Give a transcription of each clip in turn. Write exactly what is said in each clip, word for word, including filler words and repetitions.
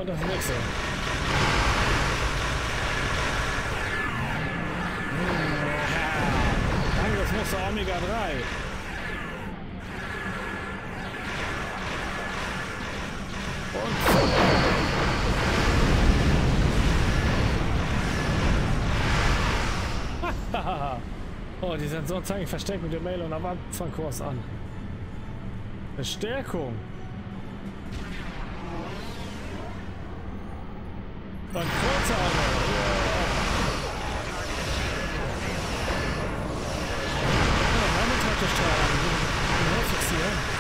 Und das nächste. Danke, das nächste Omega drei. Und oh, die Sensoren zeigen versteckt mit dem Mail und am Abfangkurs an. Verstärkung. Und kurzer Arme. Ja, meine Traktorstrahlen. Die häufigste hier.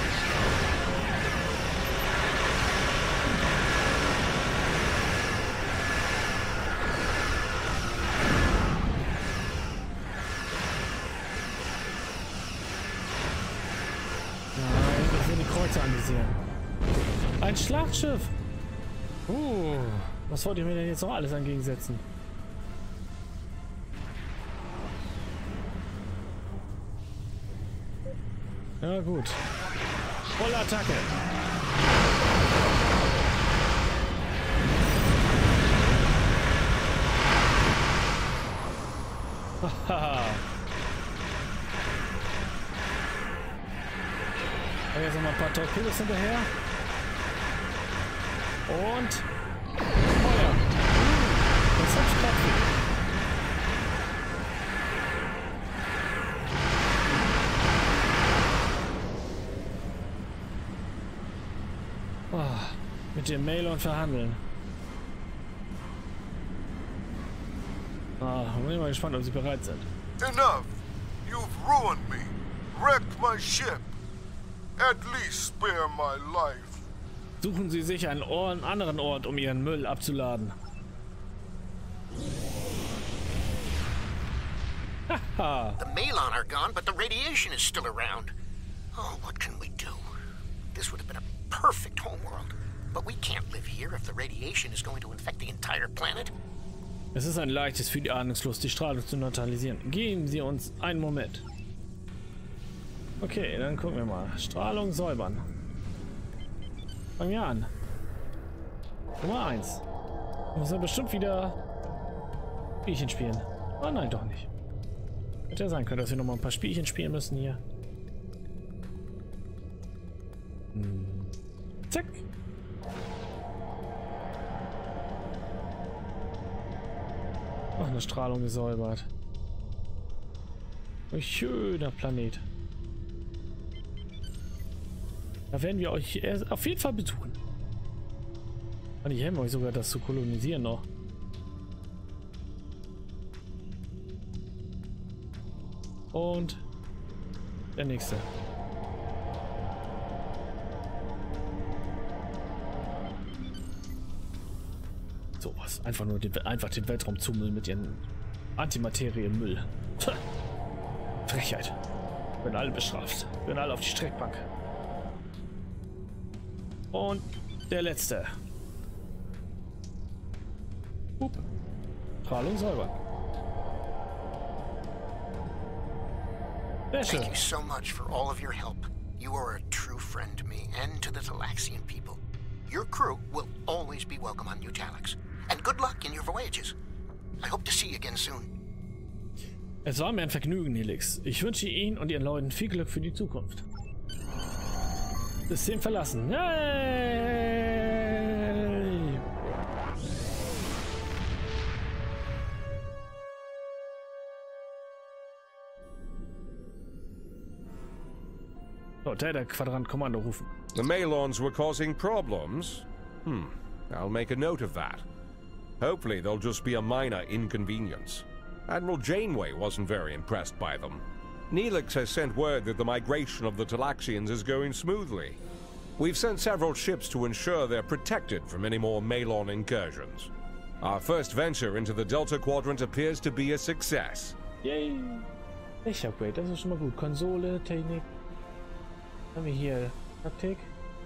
Anvisieren. Ein Schlachtschiff. Uh, was wollt ihr mir denn jetzt noch alles entgegensetzen? Ja gut. Volle Attacke. Haha. Jetzt noch mal ein paar Torpedos hinterher. Und Feuer. Das hat stattgefunden. Oh, mit dem Mailon verhandeln. Ah, bin ich mal gespannt, ob sie bereit sind. Enough! You've ruined me. Wrecked my ship. At least spare my life. Suchen Sie sich einen, Ort, einen anderen Ort, um Ihren Müll abzuladen. Haha. The Maelon are gone, but the radiation is still around. Oh, what can we do? This would have been a perfect homeworld. But we can't live here if the radiation is going to infect the entire planet. Es ist ein leichtes für die Ahnungslos, die Strahlung zu neutralisieren. Geben Sie uns einen Moment. Okay, dann gucken wir mal. Strahlung säubern. Fangen wir an. Nummer eins. Muss er bestimmt wieder Spielchen spielen. Oh nein, doch nicht. Hätte ja sein können, dass wir noch mal ein paar Spielchen spielen müssen hier. Hm. Zack. Ach, eine Strahlung gesäubert. Ein schöner Planet. Da werden wir euch auf jeden Fall besuchen. Und ich helfe euch sogar, das zu kolonisieren noch. Und der nächste. So was. Einfach nur den, einfach den Weltraum zumüllen mit ihren Antimaterie-Müll. Frechheit. Werden alle bestraft. Werden alle auf die Streckbank. Und der letzte. Hup. Strahlung säubern. Sehr schön. Thank you so much for all of your help. You are a true friend to me and to the Talaxian people. Your crew will always be welcome on New Talax. And good luck in your voyages. I hope to see you again soon. Es war mir ein Vergnügen, Helix. Ich wünsche Ihnen und Ihren Leuten viel Glück für die Zukunft. System verlassen. Yay! So, Data-Quadrant-Kommando rufen. The Maelons were causing problems? Hmm, I'll make a note of that. Hopefully they'll just be a minor inconvenience. Admiral Janeway wasn't very impressed by them. Neelix has sent word that the migration of the Talaxians is going smoothly. We've sent several ships to ensure they're protected from any more Maelon incursions. Our first venture into the Delta Quadrant appears to be a success. Yay! Ich upgrade, das ist schon mal gut. Konsole, Technik. Haben wir hier Taktik.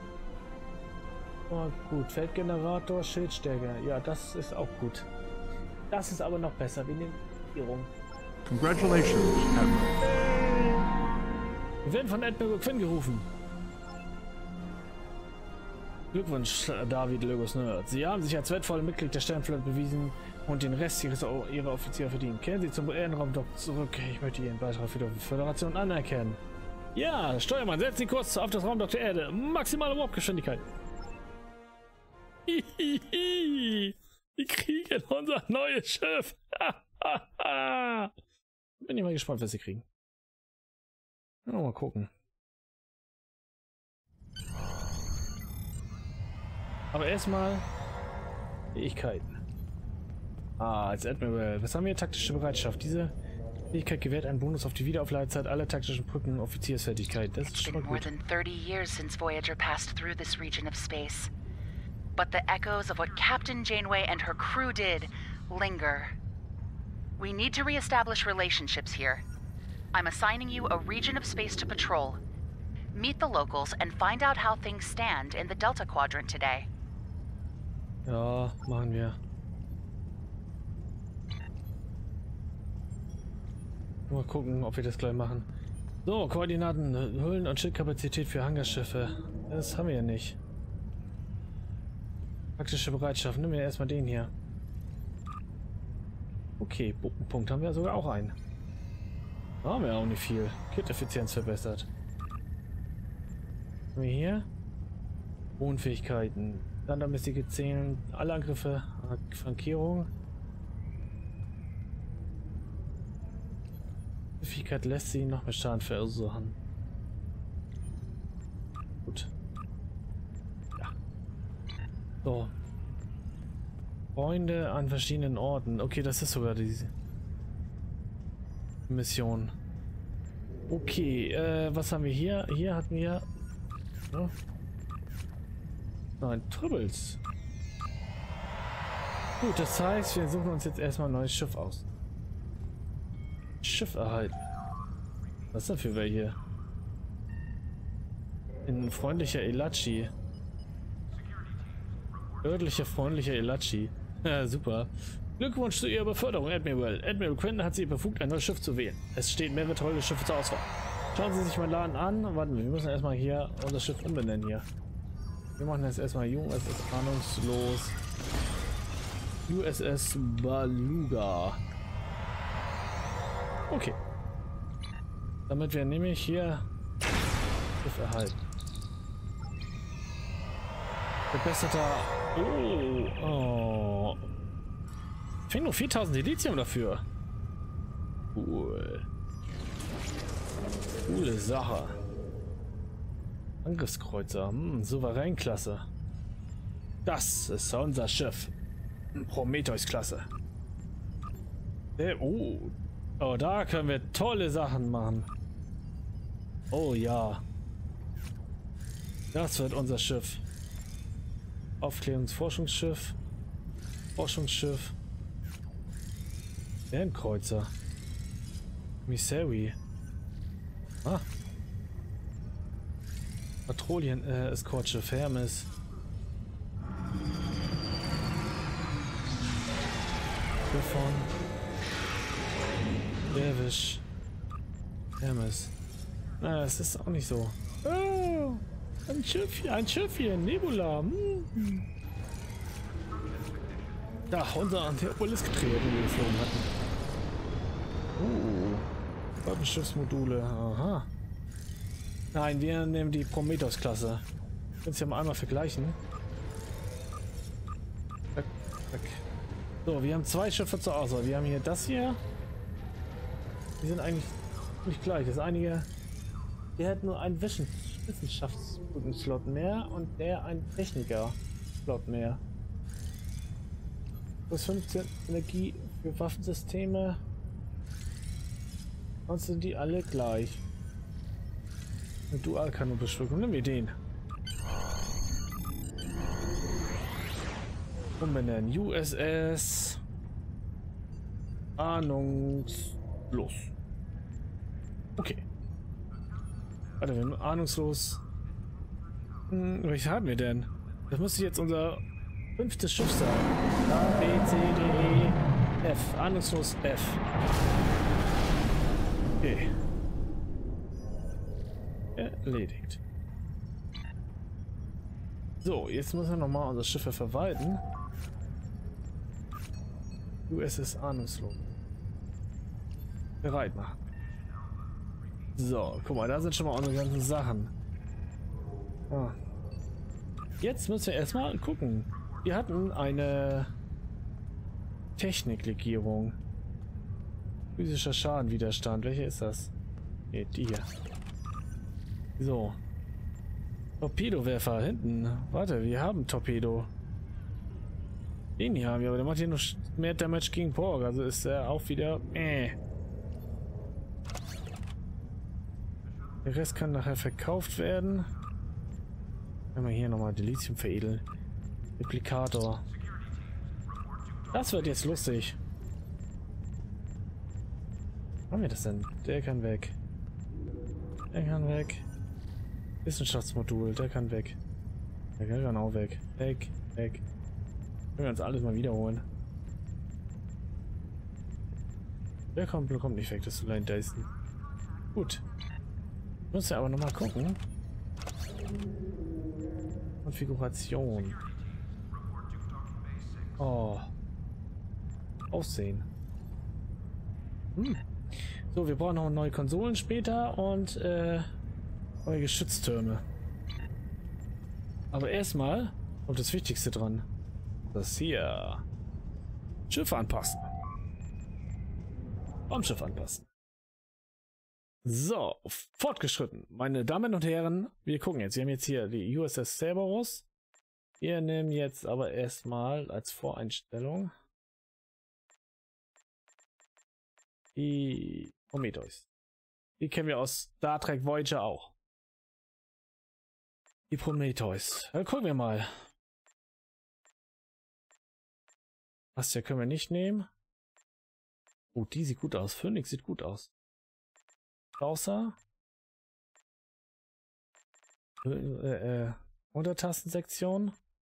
Oh, gut. Feldgenerator, Schildstärke. Ja, das ist auch gut. Das ist aber noch besser. Wir nehmen Regierung. Congratulations, Admiral. Wir werden von Admiral Quinn gerufen. Glückwunsch, David Logos Nerd. Sie haben sich als wertvolles Mitglied der Sternenflotte bewiesen und den Rest ihres, ihrer Offiziere verdient. Kehren Sie zum Ehrenraum doch zurück. Ich möchte Ihren Beitrag für die Föderation anerkennen. Ja, Steuermann, setzen Sie Kurs auf das Raumdock der Erde. Maximale Warpgeschwindigkeit. Hihihi. Die kriegen unser neues Schiff. Bin ich mal gespannt, was sie kriegen. Mal gucken. Aber erstmal Fähigkeiten. Ah, als Admiral. Was haben wir? Taktische Bereitschaft. Diese Fähigkeit gewährt einen Bonus auf die Wiederaufladezeit aller taktischen Brücken Offiziersfertigkeit. Das ist schon mal gut. It's been more than thirty years since Voyager passed through this region of space. But the echoes of what Captain Janeway and her crew did linger. We need to reestablish relationships here. I'm assigning you a region of space to patrol. Meet the locals and find out how things stand in the Delta Quadrant today. Ja, machen wir. Mal gucken, ob wir das gleich machen. So, Koordinaten, Hüllen- und Schildkapazität für Hangarschiffe. Das haben wir ja nicht. Taktische Bereitschaft. Nehmen wir erstmal den hier. Okay, Punkt haben wir sogar auch einen. Haben wir auch nicht viel. Kit-Effizienz verbessert. Haben wir hier? Unfähigkeiten. Standardmäßige zählen alle Angriffe. Flankierung. Die Fähigkeit lässt sie noch mehr Schaden verursachen. Gut. Ja. So. Freunde an verschiedenen Orten. Okay, das ist sogar diese Mission. Okay, äh, was haben wir hier? Hier hatten wir... Ja. Nein, Tribbles. Gut, das heißt, wir suchen uns jetzt erstmal ein neues Schiff aus. Schiff erhalten. Was ist denn für welche? Ein freundlicher Elachi. Örtlicher freundlicher Elachi. Ja, super. Glückwunsch zu Ihrer Beförderung, Admiral. Admiral Quinton hat Sie befugt, ein neues Schiff zu wählen. Es stehen mehrere tolle Schiffe zur Auswahl. Schauen Sie sich mal Laden an. Warten wir, wir müssen erstmal hier unser Schiff umbenennen hier. Wir machen jetzt erstmal U S S ahnungslos. U S S Beluga. Okay. Damit wir nämlich hier Schiff erhalten. Verbesserter. Oh. Oh. Ich krieg nur viertausend Silizium dafür. Cool. Coole Sache. Angriffskreuzer. Hm, Souveränklasse. Das ist unser Schiff. Prometheus-Klasse. Oh. Oh, da können wir tolle Sachen machen. Oh ja. Das wird unser Schiff. Aufklärungsforschungsschiff. Forschungsschiff. Sternkreuzer. Misseri. Ah. Patrouillen, äh, Eskortschiff, Hermes. Griffon. Derwisch. Hermes. Na, es ist auch nicht so. Oh, ein Schiff hier, ein Schiff hier, Nebula. Hm. Da, unser Obelisk-Trio, den wir geflogen hatten. Uh, Waffenschiffsmodule, aha. Nein, wir nehmen die Prometheus-Klasse. Können es ja mal einmal vergleichen. Zack, zack. So, wir haben zwei Schiffe zur Auswahl. Wir haben hier das hier. Die sind eigentlich nicht gleich. Das einige, der hat nur einen Wissenschaftsslot mehr und der ein Techniker-Slot mehr. Plus fünfzehn Energie für Waffensysteme. Sonst sind die alle gleich. Eine Dualkanonenbeschwörung. Nehmen wir den. Umbenennen. U S S. Ahnungslos. Okay. Warte, wir haben ahnungslos. Hm, welche haben wir denn? Das müsste jetzt unser fünftes Schiff sein. A, B, C, D, E, F. Ahnungslos F. Okay. Erledigt. So, jetzt müssen wir nochmal unsere Schiffe verwalten. U S S Ahnungslos. Bereit machen. So, guck mal, da sind schon mal unsere ganzen Sachen. Ah. Jetzt müssen wir erstmal gucken. Wir hatten eine Techniklegierung. Physischer Schadenwiderstand. Welche ist das? Ne, die hier. So. Torpedowerfer hinten. Warte, wir haben Torpedo. Den hier haben wir, aber der macht hier nur mehr Damage gegen Porg. Also ist er auch wieder. Äh. Der Rest kann nachher verkauft werden. Wenn wir hier nochmal Dilithium veredeln. Replikator. Das wird jetzt lustig. Was haben wir das denn? Der kann weg. Der kann weg. Wissenschaftsmodul, der kann weg. Der kann auch weg. Weg, weg. Können wir uns alles mal wiederholen. Der kommt, der kommt nicht weg, das ist allein Dyson. Gut. Muss ja aber nochmal gucken. Konfiguration. Oh. Aussehen. Hm. So, wir brauchen noch neue Konsolen später und äh, neue Geschütztürme. Aber erstmal kommt das Wichtigste dran. Das hier. Schiff anpassen. Raumschiff anpassen. So, fortgeschritten. Meine Damen und Herren, wir gucken jetzt. Wir haben jetzt hier die U S S Cerberus. Wir nehmen jetzt aber erstmal als Voreinstellung die Prometheus. Die kennen wir aus Star Trek Voyager auch. Die Prometheus. Dann gucken wir mal. Was hier können wir nicht nehmen. Oh, die sieht gut aus. Phoenix sieht gut aus. Außer äh, äh, Untertastensektion.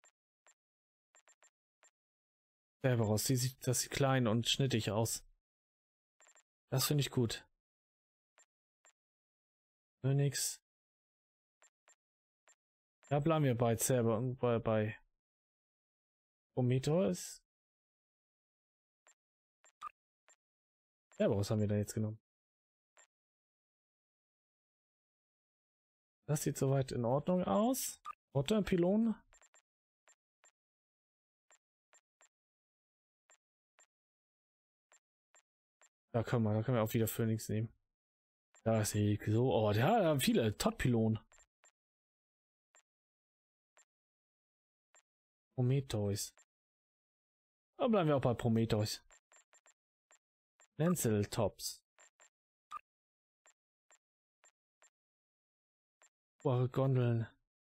Cerberus, die sieht, das sieht klein und schnittig aus. Das finde ich gut. Phoenix. Da bleiben wir bei Cerberus und bei, bei Prometheus. Cerberus haben wir da jetzt genommen. Das sieht soweit in Ordnung aus. Pylon. Da können wir, da können wir auch wieder Phoenix nehmen. Da ist sie so. Oh, ja, da haben viele Top-Pylon. Prometheus. Da bleiben wir auch bei Prometheus. Lenzel Tops. Gondeln.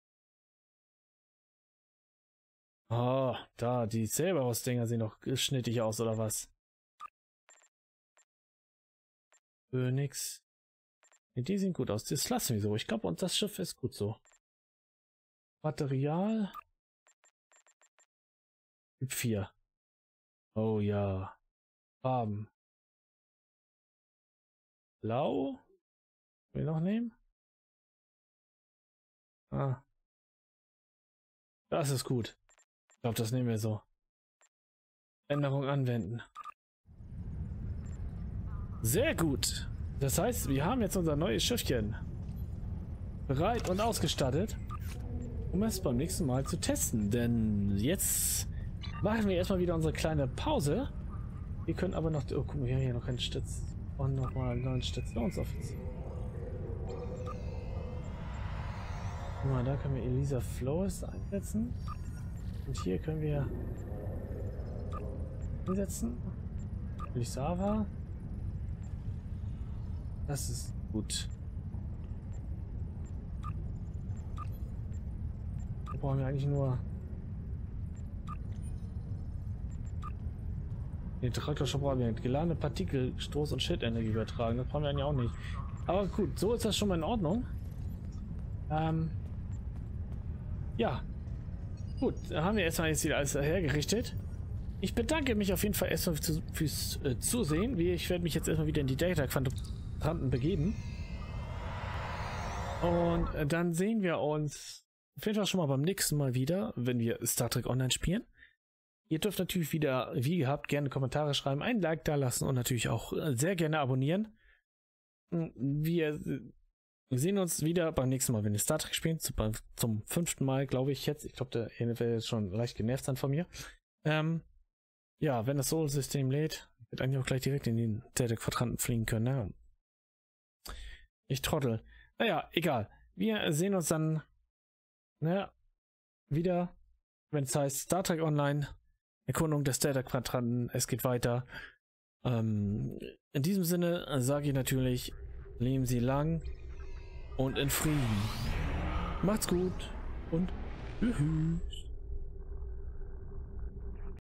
Oh, da, die Cerberus-Dinger sehen doch schnittig aus, oder was? Phoenix. Nee, die sehen gut aus. Das lassen wir so. Ich glaube, und das Schiff ist gut so. Material. Typ vier. Oh ja. Farben. Blau. Will ich noch nehmen? Ah. Das ist gut. Ich glaube, das nehmen wir so. Änderung anwenden. Sehr gut. Das heißt, wir haben jetzt unser neues Schiffchen bereit und ausgestattet, um es beim nächsten Mal zu testen. Denn jetzt machen wir erstmal wieder unsere kleine Pause. Wir können aber noch... Oh, guck mal, wir haben hier noch keinen Station. Und nochmal einen neuen Stationsoffizier. Guck mal, da können wir Elisa Flores einsetzen. Und hier können wir einsetzen. Elisava. Das ist gut. Da brauchen wir eigentlich nur den Traktorshop brauchen wir geladene Partikel, Stoß- und Schildenergie übertragen. Das brauchen wir eigentlich auch nicht. Aber gut, so ist das schon mal in Ordnung. Ähm ja. Gut, dann haben wir erstmal jetzt wieder alles hergerichtet. Ich bedanke mich auf jeden Fall erstmal fürs, fürs äh, Zusehen. Ich werde mich jetzt erstmal wieder in die Data Quadranten begeben. Und äh, dann sehen wir uns auf jeden Fall schon mal beim nächsten Mal wieder, wenn wir Star Trek Online spielen. Ihr dürft natürlich wieder, wie gehabt, gerne Kommentare schreiben, einen Like da lassen und natürlich auch sehr gerne abonnieren. Wir sehen uns wieder beim nächsten Mal, wenn wir Star Trek spielen. Zum, zum fünften Mal, glaube ich jetzt. Ich glaube, der N F L ist schon leicht genervt sein von mir. Ähm, ja, wenn das Sol-System lädt, wird eigentlich auch gleich direkt in den Delta-Quadranten fliegen können. Ne? Ich trottel. Naja, egal. Wir sehen uns dann ne, wieder, wenn es heißt Star Trek Online, Erkundung des Delta-Quadranten. Es geht weiter. Ähm, in diesem Sinne sage ich natürlich, leben Sie lang und in Frieden. Macht's gut und tschüss.